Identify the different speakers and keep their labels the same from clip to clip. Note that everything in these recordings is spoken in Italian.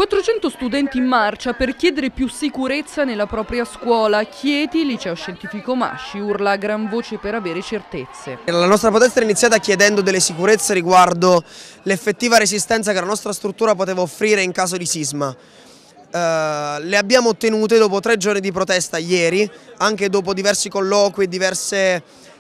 Speaker 1: 400 studenti in marcia per chiedere più sicurezza nella propria scuola. Chieti, liceo scientifico Masci, urla a gran voce per avere certezze.
Speaker 2: La nostra protesta è iniziata chiedendo delle sicurezze riguardo l'effettiva resistenza che la nostra struttura poteva offrire in caso di sisma. Le abbiamo ottenute dopo 3 giorni di protesta ieri, anche dopo diversi colloqui, diversi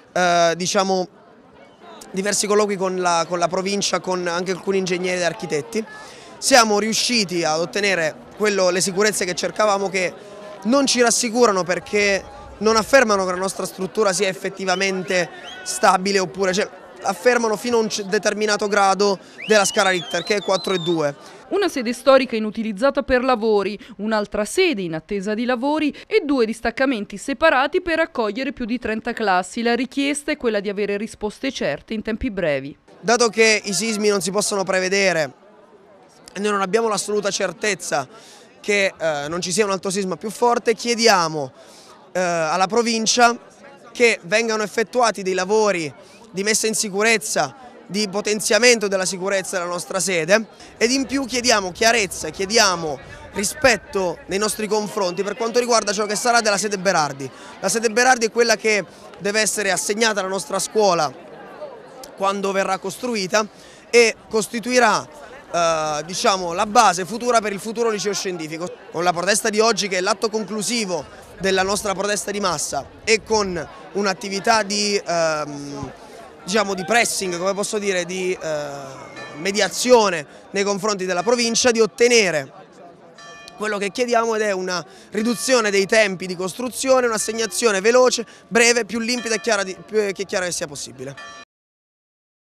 Speaker 2: colloqui con la provincia, con anche alcuni ingegneri e architetti. Siamo riusciti ad ottenere le sicurezze che cercavamo, che non ci rassicurano perché non affermano che la nostra struttura sia effettivamente stabile, oppure affermano fino a un determinato grado della scala Richter, che è 4,2.
Speaker 1: Una sede storica inutilizzata per lavori, un'altra sede in attesa di lavori e 2 distaccamenti separati per accogliere più di 30 classi. La richiesta è quella di avere risposte certe in tempi brevi.
Speaker 2: Dato che i sismi non si possono prevedere e noi non abbiamo l'assoluta certezza che non ci sia un altro sisma più forte, chiediamo alla provincia che vengano effettuati dei lavori di messa in sicurezza, di potenziamento della sicurezza della nostra sede, ed in più chiediamo chiarezza, chiediamo rispetto nei nostri confronti per quanto riguarda ciò che sarà della sede Berardi. La sede Berardi è quella che deve essere assegnata alla nostra scuola quando verrà costruita e costituirà la base futura per il futuro liceo scientifico. Con la protesta di oggi, che è l'atto conclusivo della nostra protesta di massa, e con un'attività di pressing, come posso dire, di mediazione nei confronti della provincia, di ottenere quello che chiediamo, ed è una riduzione dei tempi di costruzione, un'assegnazione veloce, breve, più limpida e chiara che sia possibile.